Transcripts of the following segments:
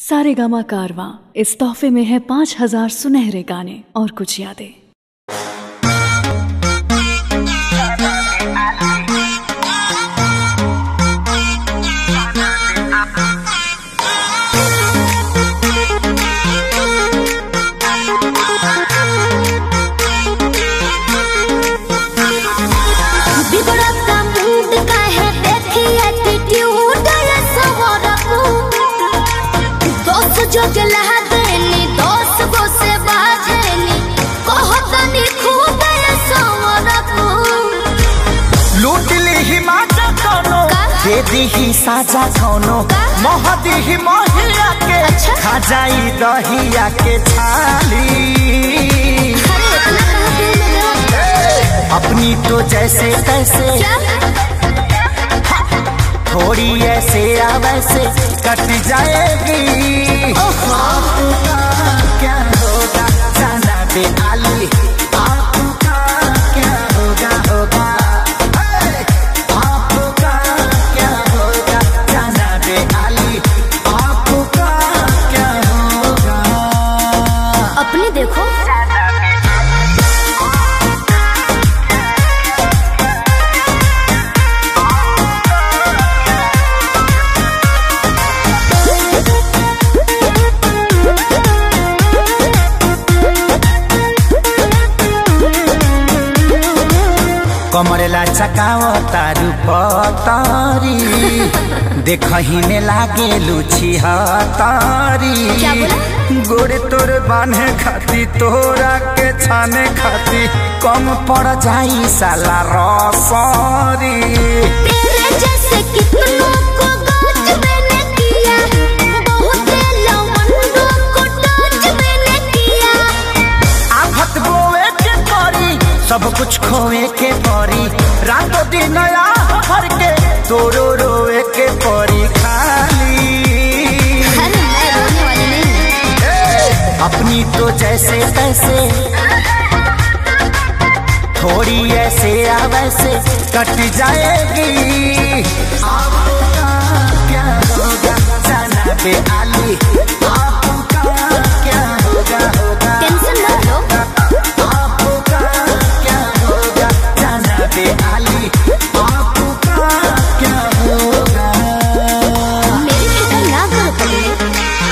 सारेगामा कारवां इस तोहफे में है 5000 सुनहरे गाने और कुछ यादें। ही साजा कौनो महदी महिया के खा जाई दहिया के छाली। अपनी तो जैसे तैसे थोड़ी ऐसे या वैसे कट जाएगी। आपका क्या होगा जाना बेआली, आपका क्या होगा होगा। अपने देखो कमरेला चकाओ तारू पतारी देखही में लागे लुची हतारी। गोरे तोर बांधे खाती तोरा के छाने खाती कम पड़ जाई साला रसरी। तेरे जैसे कितनों को गाज मैंने किया, बहुत लवंडों को टाच मैंने किया। आफत बोए के परी सब कुछ खोए के परी, रातों दिन हर के तोरो रोए के परी खाली। अपनी तो जैसे तैसे थोड़ी ऐसे या वैसे कट जाएगी। आपका क्या होगा जाना बेआली, आपका क्या होगा होगा। टेंशन मत लो, आपका क्या होगा जाना बेआली, आपका क्या होगा। मेरी फिक्र ना करो पगले।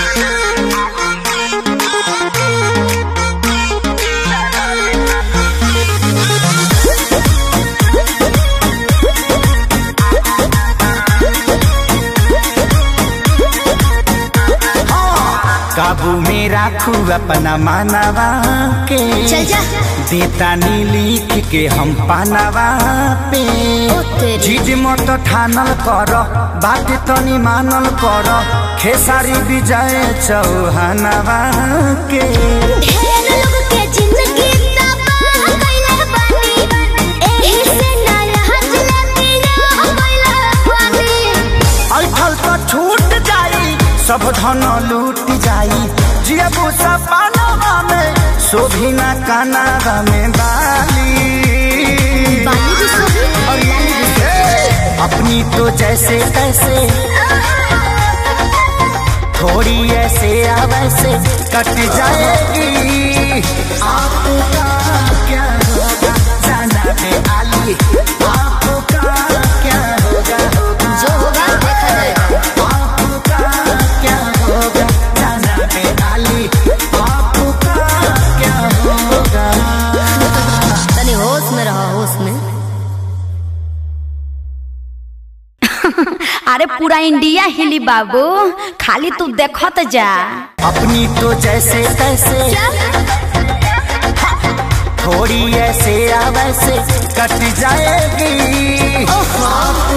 काबू में राखू अपना मानवा के, चल जा देता नी लिख के हम पानवा पे। जिद मत ठानल कर बात तनी मानल कर, खेसारी विजय चौहानवा के। ढेर लोग के जिंदगी तबाह कइले बानी, एही से ना लहज लतिया कइले बानी। ऐठल तो छूट जाई सब धन लूट जाई, जियबू सपनवा में शोभिना कानवा में बाली। बाली भी शोभी और लाली भी शोभी। अपनी तो जैसे तैसे थोड़ी ऐसे या वैसे कट जाएगी। आपका क्या होगा जाना बेआली, आपका क्या होगा होगा। जो होगा देखा जाएगा। आपका क्या होगा जाना बेआली, आपका क्या होगा। तनी होश में रहो, होश में। अरे पूरा इंडिया हिली बाबू, खाली तू देखत जा। अपनी तो जैसे तैसे थोड़ी ऐसे या वैसे कट जाएगी।